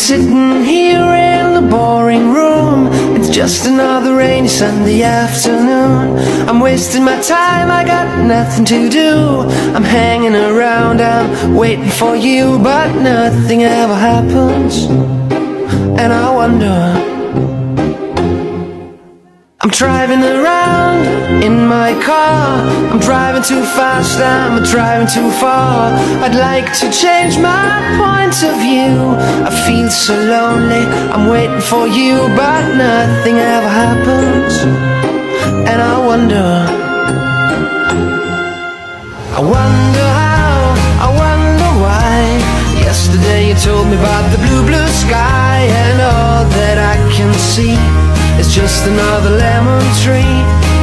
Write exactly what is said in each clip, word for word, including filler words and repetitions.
sitting here in the boring room. It's just another rainy Sunday afternoon. I'm wasting my time, I got nothing to do. I'm hanging around, I'm waiting for you, but nothing ever happens. And I wonder, I'm driving around in my car. I'm driving too fast, I'm driving too far. I'd like to change my point of view. I feel so lonely, I'm waiting for you, but nothing ever happens. And I wonder, I wonder how, I wonder why. Yesterday you told me about the blue, blue sky, and all that I can see it's just another lemon tree.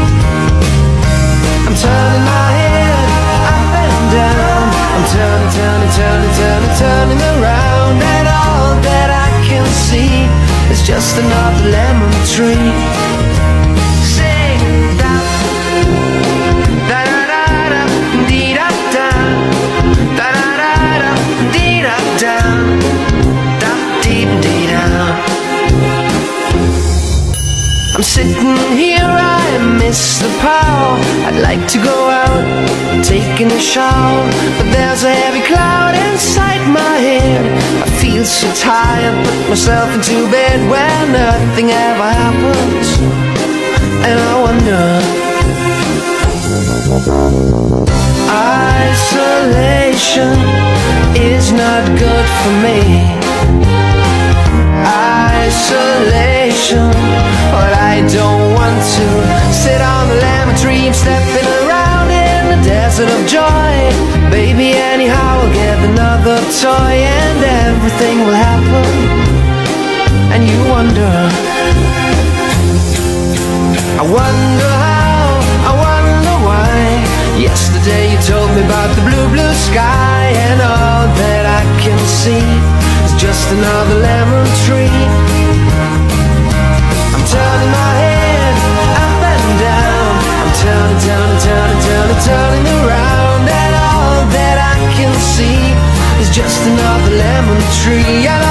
I'm turning my head up and down. I'm turning, turning, turning, turning, turning around, and all that I can see is just another lemon tree. Sing da da da da da dee da da da da da da dee da da da dee dee da. I'm sitting here, I miss the power. I'd like to go out, taking a shower, but there's a heavy cloud inside my head. I feel so tired, put myself into bed where nothing ever happens. And I wonder, isolation is not good for me. Isolation, but I don't want to sit on the lemon tree. I'm stepping around in the desert of joy. Baby, anyhow I'll get another toy, and everything will happen. And you wonder, I wonder how, I wonder why. Yesterday you told me about the blue, blue sky, and all that I can see is just another lemon tree. I'm turning my head up and down. I'm turning, turning, turning, turning, turning around, and all that I can see is just another lemon tree. And